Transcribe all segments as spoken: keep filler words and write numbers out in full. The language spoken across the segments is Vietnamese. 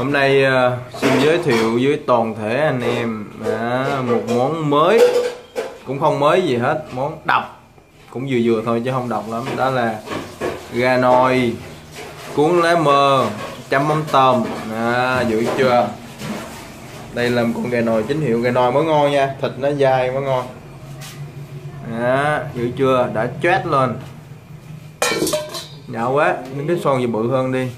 Hôm nay uh, xin giới thiệu với toàn thể anh em à, một món mới, cũng không mới gì hết, món độc cũng vừa vừa thôi chứ không độc lắm. Đó là gà nồi cuốn lá mơ chấm mắm tôm, à, dữ chưa? Đây là một con gà nồi chính hiệu, gà nồi mới ngon nha, thịt nó dai mới ngon. Đó, dữ chưa? Đã choét lên. Nhạo quá, những cái son gì bự hơn đi.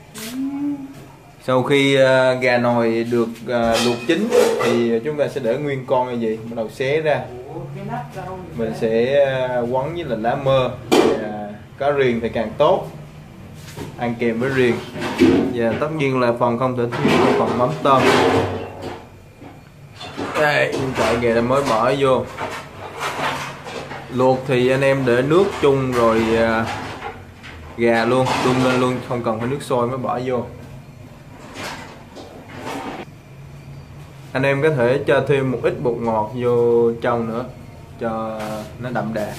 Sau khi uh, gà nồi được uh, luộc chín thì chúng ta sẽ để nguyên con như vậy, bắt đầu xé ra. Mình sẽ uh, quấn với là lá mơ, uh, có riềng thì càng tốt, ăn kèm với riềng. Và tất nhiên là phần không thể thiếu là phần mắm tôm. Đây, chạy gà đã mới bỏ vô. Luộc thì anh em để nước chung rồi uh, gà luôn, đun lên luôn, không cần phải nước sôi mới bỏ vô. Anh em có thể cho thêm một ít bột ngọt vô trong nữa cho nó đậm đà.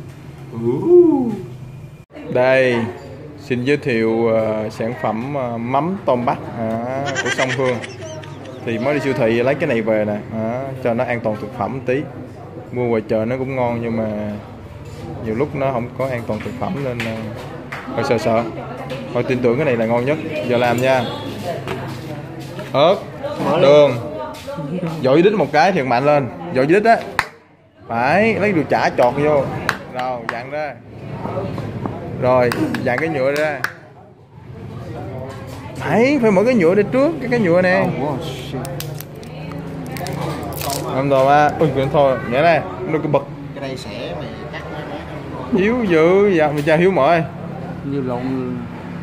Đây, xin giới thiệu uh, sản phẩm uh, mắm tôm Bắc à, của Sông Hương. Thì mới đi siêu thị lấy cái này về nè, à, cho nó an toàn thực phẩm một tí. Mua ngoài chợ nó cũng ngon nhưng mà nhiều lúc nó không có an toàn thực phẩm nên uh, hơi sợ sợ. Thôi tin tưởng cái này là ngon nhất. Giờ làm nha. Ớt, đường, dội đít một cái thiệt mạnh lên, dội đít á, phải lấy đồ chả chọt vô, rồi dặn ra, rồi dặn cái nhựa ra, phải phải mở cái nhựa đi trước, cái cái nhựa nè, làm đồ ba, ui thôi, nhẹ đây, nó cái bật, cái đây sẽ mày cắt Hiếu dữ, dạ mình chào Hiếu mời, như lộn,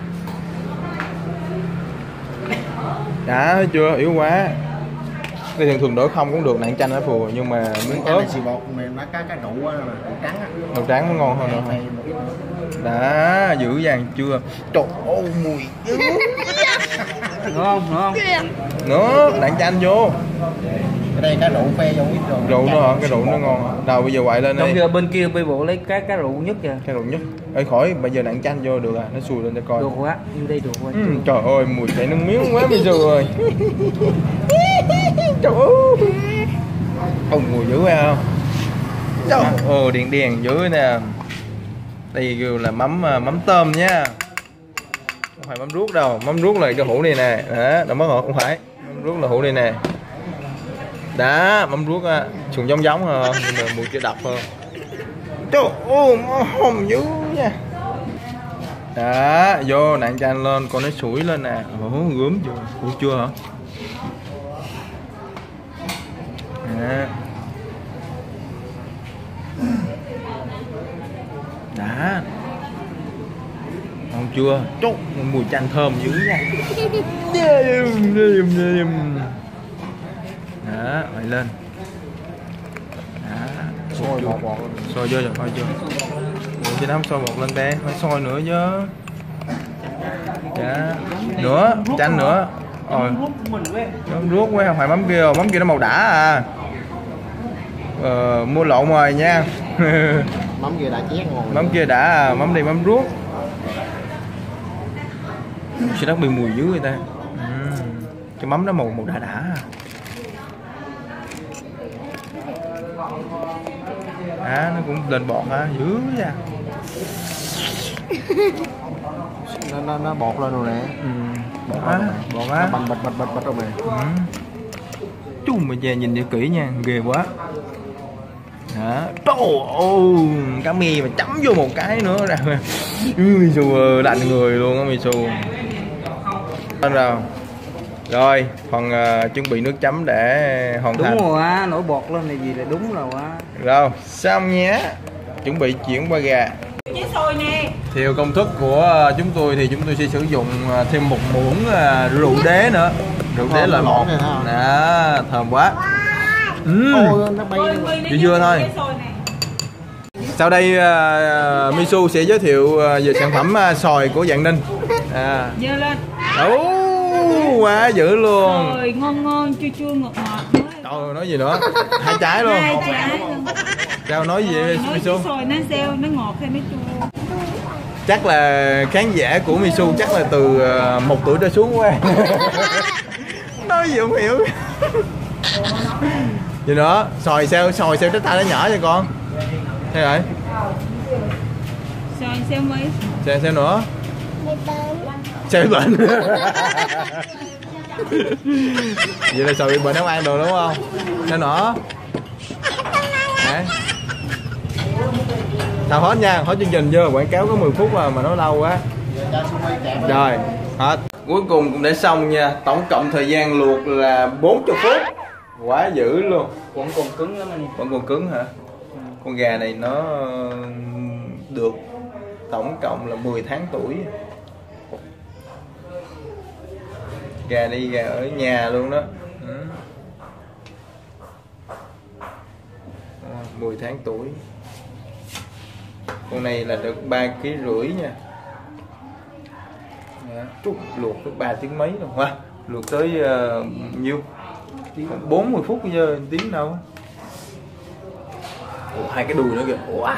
đã thấy chưa, yếu quá. Đây thường thường đổi không cũng được, nặng chanh ở phù nhưng mà miếng ớt xì bột mình nó có cái đậu á, đậu trắng á, đậu trắng nó ngon hơn nữa. Đã dữ dàng chưa? Trời ơi mùi dữ. Đúng không? Đúng không? Nữa, nặng chanh vô. Cái đây cái rượu phe vô ít rồi. Rượu nữa hả? Cái rượu nó ngon. Đâu bây giờ quậy lên đi. Trong kia bên kia bây bộ lấy cái cái rượu nhất kìa. Cái rượu nhất. Ê khỏi, bây giờ nặng chanh vô được à, nó xùi lên cho coi. Được quá, như đây được quá. Ừ, trời ơi mùi chảy nước miếng quá bây giờ rồi. Trời ơi. Ông mùi dữ phải không? Trời ơi đèn đèn dữ nè. Đây kêu là mắm mắm tôm nha. Không phải mắm ruốc đâu, mắm ruốc là cái hũ này nè. Đó, nó mới ngọt không phải. Mắm ruốc là hũ này nè. Đó, mắm ruốc á, sùng giống giống hơn, nhưng mà mùi kia độc hơn. Trời ơi, hồng dữ nha. Đó, vô nặng chanh lên, con nó sủi lên nè. Ồ, gớm chưa? Ủa chưa hả? Đó. Đã. Ngon chưa? Chốt mùi chanh thơm dữ nha. Đó, vậy lên. Đó, sôi bột bột. Sôi vô rồi, thôi chưa. Chứ nó không sôi bột lên đây, phải sôi nữa chứ. Đó. Nữa, chanh nữa. Rồi. Mắm ruốc quá, không phải mắm kia, mắm kia nó màu đã à. Ờ, mua lộn rồi nha. Mắm kia đã chét ngon. Mắm kia đã à, mắm này mắm ruốc. Sẽ nó bị mùi dữ người ta. Ừ. Cái mắm nó màu màu đã đã. À, nó cũng lên bọt hả, dữ nha. Nó nó nó bọt lên rồi nè. Ừ. Bọt á, bọt á. Bành bạch bạch bạch bạch rồi nè. Ừ. Chú mà về nhìn vậy kỹ nha, ghê quá. Đó, trời cá mì mà chấm vô một cái nữa ra. Ui xù lạnh người luôn á mì xù. Lên rồi. Rồi, phần uh, chuẩn bị nước chấm để hoàn đúng thành. Đúng rồi á, nổi bọt lên này gì là đúng rồi á. Rồi, xong nhé. Chuẩn bị chuyển qua gà. Chế xôi nè. Theo công thức của chúng tôi thì chúng tôi sẽ sử dụng thêm một muỗng uh, rượu đế nữa. Rượu đế loại một. Đó, thơm quá. Ừ. Vừa vừa thôi. Sau đây uh, Misu sẽ giới thiệu uh, về sản phẩm uh, xoài của Vạn Ninh. À. Dơ lên. Ú, quá dữ luôn. Rồi, ngon ngon chua chua ngọt ngọt. Trời ơi, nói gì nữa. Hai trái luôn. Hai trái luôn. Sao nói gì vậy Nói Misu? cái xôi nó sao, nó ngọt hay nó chua? Chắc là khán giả của Misu chắc là từ uh, một tuổi trở xuống quá. Nói gì không hiểu. Vậy đó, sòi sao, sòi sao trái tay nó nhỏ vậy con? Thế rồi. Xôi sao mấy? Sao sao nữa? Sao bị bệnh? Vậy là sòi bị bệnh không ăn được đúng không? Sao nữa? Hả? Sao hết nha, hết chương trình chưa? Quảng cáo có mười phút mà mà nói lâu quá. Rồi, hết. Cuối cùng cũng đã xong nha. Tổng cộng thời gian luộc là bốn mươi phút. Quá dữ luôn. Vẫn còn cứng lắm anh. Vẫn còn cứng hả? Con gà này nó được tổng cộng là mười tháng tuổi. Gà đi gà ở nhà luôn đó. Ừ. mười tháng tuổi. Con này là được ba ký rưỡi nha. Trúc luộc tới ba tiếng mấy rồi ha. Luộc tới uh, nhiêu? bốn mươi phút giờ tiếng đâu. Ủa, hai cái đùi nữa kìa. Wow.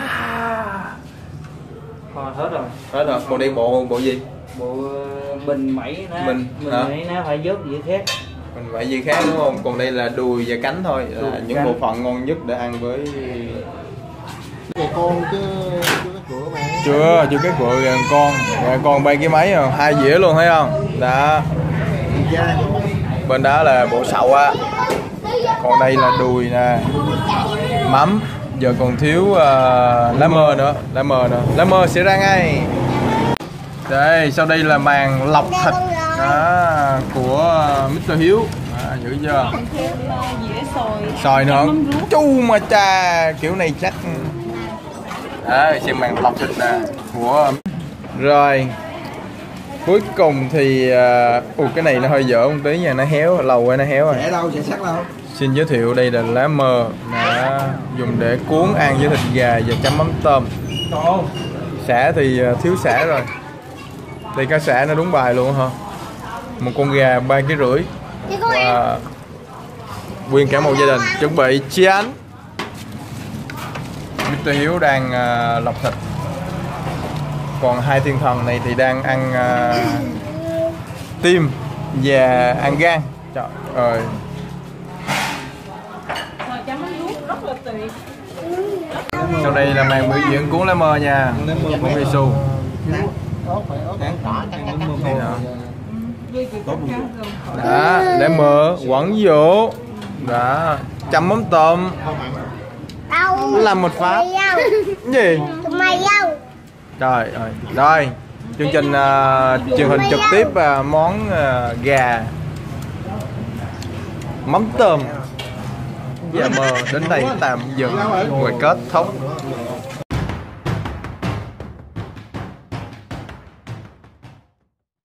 Thôi hết rồi. Hết rồi. Còn đây bộ bộ gì? Bộ bình mẩy nó. Bình, Bình hả? mẩy nó phải vớt gì khác. Mình phải gì khác đúng không? Còn đây là đùi và cánh thôi, là những cánh. bộ phận ngon nhất để ăn với. Gà con chứ chưa có cửa mà. Chưa, chưa cái cựa gà con, gà con bay cái máy rồi, hai dĩa luôn thấy không? Đó. Bên đó là bộ sậu á, còn đây là đùi nè, mắm, giờ còn thiếu uh, lá mơ nữa, lá mơ nữa, lá mơ sẽ ra ngay. Đây, sau đây là màn lọc thịt đó, của mít tơ Hiếu, à, dữ chưa? Thêm dĩa xôi. Sòi nữa, Mắm ruốc. chu mà cha, kiểu này chắc. Đó, xem màn lọc thịt nè của. Rồi cuối cùng thì uh, ồ, cái này nó hơi dở một tí nha, nó héo, lâu quá nó héo rồi. Sẽ đâu, sẽ sắc đâu. Xin giới thiệu đây là lá mơ, đã dùng để cuốn ăn với thịt gà và chấm mắm tôm. Sả thì uh, thiếu sả rồi. Đây cá sả nó đúng bài luôn hả? Một con gà ba ký rưỡi. Và nguyên cả một gia đình chuẩn bị chi ăn. mít tơ Hiếu đang uh, lọc thịt, còn hai thiên thần này thì đang ăn uh, tim và ăn gan. Trời ơi. Rồi chấm mắm ruốc rất là tuyệt. Sau đây là màn biểu diễn cuốn lá mơ nha, của Misu. Đó, lá mơ quẩn vô, đó, chấm mắm tôm, làm một pháp gì? Trời ơi, rồi chương trình uh, truyền hình trực tiếp uh, món uh, gà mắm tôm và mơ đến đây tạm dừng, rồi kết thúc.